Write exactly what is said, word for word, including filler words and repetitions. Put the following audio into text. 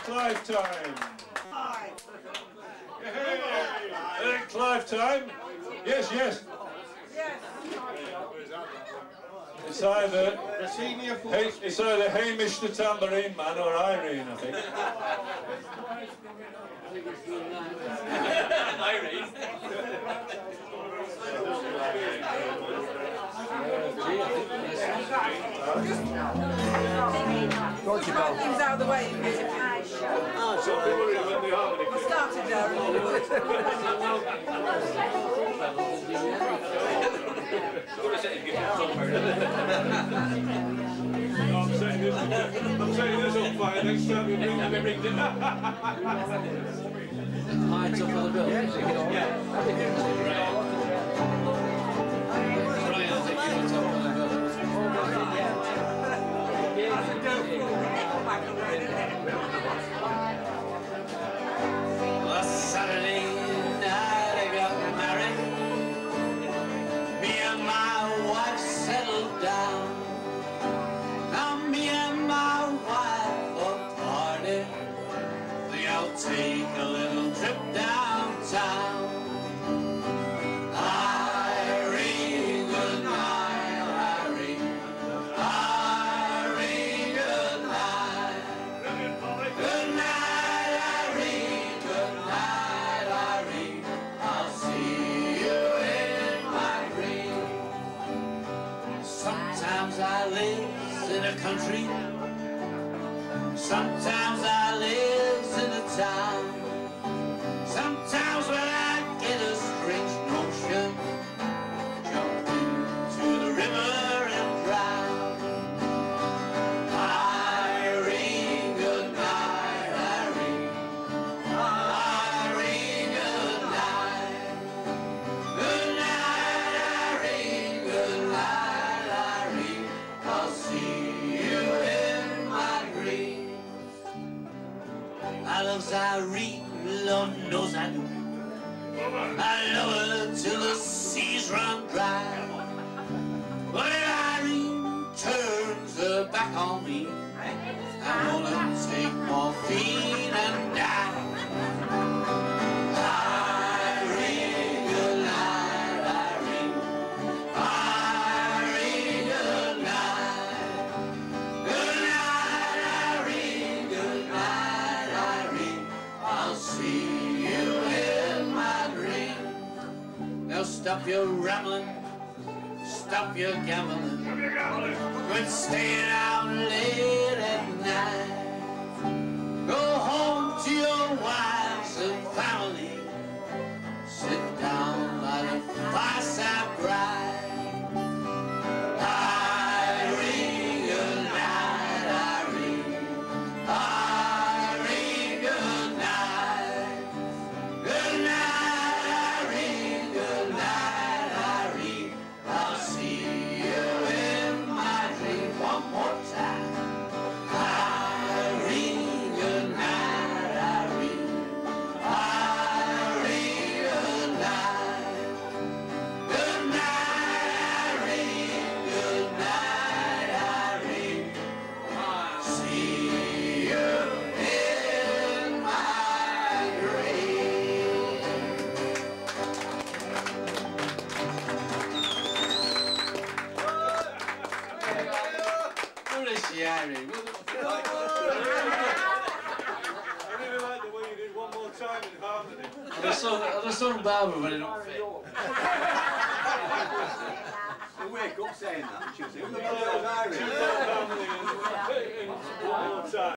Clive time. Hey, Clive time. Yes, yes. It's either hey, it's either Hamish the tambourine man or Irene, I think. Irene. Just roll things out of the way. Oh, so people when they are. I started there. I'm saying this. I'm saying this on fire next time you bring them every dinner. Hides up on the bill. Yeah. Last Saturday night I got married. Me and my wife settled down. Now me and my wife will party. Think I'll take a little trip downtown. Irene, good night, Irene. Irene, good night. Good night, Irene. Good night, Irene. I'll see you in my dream. Sometimes I live in a country. Sometimes I live in a town. Sometimes when I get a strange notion, jump into the river and drown. Irene, good night, Irene. Irene, good night. Good night, Irene. Good night, Irene. I'll see you in my dreams. I love Irene, Lord knows I do. I love her till the seas run dry. But if Irene turns her back on me, I'm gonna take morphine and die. Irene, good night, Irene. Irene, good night. Good night, Irene. Good night, Irene. I'll see you in my dream. Now stop your rambling, stop your gambling, quit staying out late at night. Go home to your wives and family, sit down by the fireside bride. Irene, good night, Irene. Irene, good night. Good night, Irene. Good night, Irene. I'll see you in my dream one more time. Irene, good night, Irene. Irene, good night. Good night, Irene. Good night, Irene. I'll see you in my dream. Who is she, Irene? I really like the way you did one more time in harmony. The song, the song Barbara, but it don't fit. She'll wake up saying that. She'll say, "Who the Uh, hell is she Irene?"